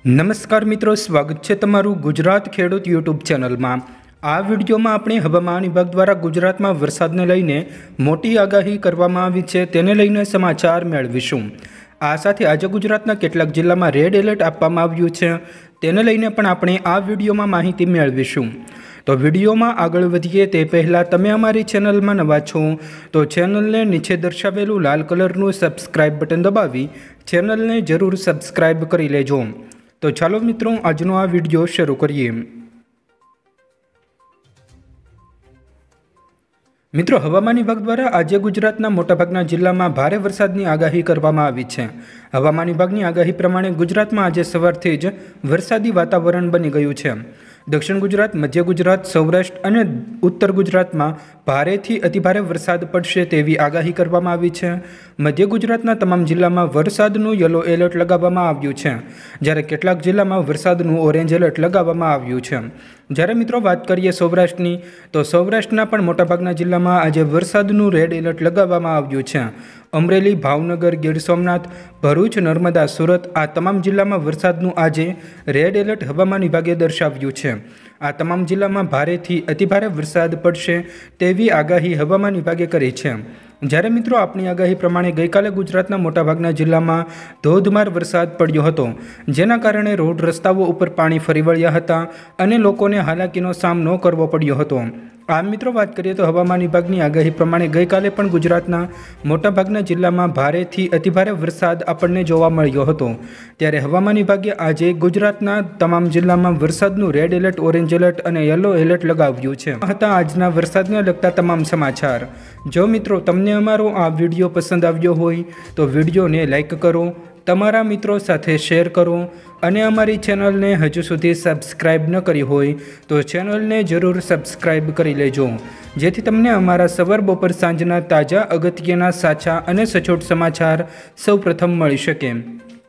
નમસ્કાર મિત્રો, સ્વાગત છે તમારું ગુજરાત ખેડૂત યુટ્યુબ ચેનલમાં। આ વિડીયોમાં આપણે હવામાન વિભાગ દ્વારા ગુજરાતમાં વરસાદને લઈને મોટી આગાહી કરવામાં આવી છે, તેને લઈને સમાચાર મેળવીશું। આ સાથે આજે ગુજરાતના કેટલાક જિલ્લામાં રેડ એલર્ટ આપવામાં આવ્યું છે, તેને લઈને પણ આપણે આ વિડીયોમાં માહિતી મેળવીશું। તો વિડીયોમાં આગળ વધીએ તે પહેલાં તમે અમારી ચેનલમાં નવા છો તો ચેનલને નીચે દર્શાવેલું લાલ કલરનું સબસ્ક્રાઇબ બટન દબાવી ચેનલને જરૂર સબસ્ક્રાઇબ કરી લેજો। તો ચાલો મિત્રો, આજનો આ વિડીયો શરૂ કરીએ। મિત્રો, હવામાન વિભાગ દ્વારા આજે ગુજરાતના મોટાભાગના જિલ્લામાં ભારે વરસાદની આગાહી કરવામાં આવી છે। હવામાન વિભાગની આગાહી પ્રમાણે ગુજરાતમાં આજે સવારથી જ વરસાદી વાતાવરણ બની ગયું છે। દક્ષિણ ગુજરાત, મધ્ય ગુજરાત, સૌરાષ્ટ્ર અને ઉત્તર ગુજરાતમાં ભારેથી અતિભારે વરસાદ પડશે તેવી આગાહી કરવામાં આવી છે। મધ્ય ગુજરાતના તમામ જિલ્લામાં વરસાદનું યલો એલર્ટ લગાવવામાં આવ્યું છે, જ્યારે કેટલાક જિલ્લામાં વરસાદનું ઓરેન્જ એલર્ટ લગાવવામાં આવ્યું છે। જ્યારે મિત્રો વાત કરીએ સૌરાષ્ટ્રની, તો સૌરાષ્ટ્રના પણ મોટાભાગના જિલ્લામાં આજે વરસાદનું રેડ એલર્ટ લગાવવામાં આવ્યું છે। અમરેલી, ભાવનગર, ગીર સોમનાથ, ભરૂચ, નર્મદા, સુરત આ તમામ જિલ્લામાં વરસાદનું આજે રેડ એલર્ટ હવામાન વિભાગે દર્શાવ્યું છે। આ તમામ જિલ્લામાં ભારેથી અતિભારે વરસાદ પડશે તેવી આગાહી હવામાન વિભાગે કરી છે। જ્યારે મિત્રો આપણી આગાહી પ્રમાણે ગઈકાલે ગુજરાતના મોટાભાગના જિલ્લામાં ધોધમાર વરસાદ પડ્યો હતો, જેના કારણે રોડ રસ્તાઓ ઉપર પાણી ફરી વળ્યા હતા અને લોકોને હાલાકીનો સામનો કરવો પડ્યો હતો। આમ મિત્રો વાત કરીએ તો હવામાન વિભાગની આગાહી પ્રમાણે ગઈકાલે પણ ગુજરાતના મોટાભાગના જિલ્લામાં ભારેથી અતિભારે વરસાદ આપણને જોવા મળ્યો હતો, ત્યારે હવામાન વિભાગે આજે ગુજરાતના તમામ જિલ્લામાં વરસાદનું રેડ એલર્ટ, ઓરેન્જ એલર્ટ અને યલો એલર્ટ લગાવ્યું છે। હતા આજના વરસાદને લગતા તમામ સમાચાર। જો મિત્રો તમને અમારો આ વિડીયો પસંદ આવ્યો હોય તો વિડીયોને લાઈક કરો, તમારા મિત્રો સાથે શેર કરો અને અમારી ચેનલને હજુ સુધી સબસ્ક્રાઇબ ન કરી હોય તો ચેનલને જરૂર સબસ્ક્રાઇબ કરી લેજો, જેથી તમને અમારા સવાર, બપોર, સાંજના તાજા, અગત્યના, સાચા અને સચોટ સમાચાર સૌપ્રથમ મળી શકે।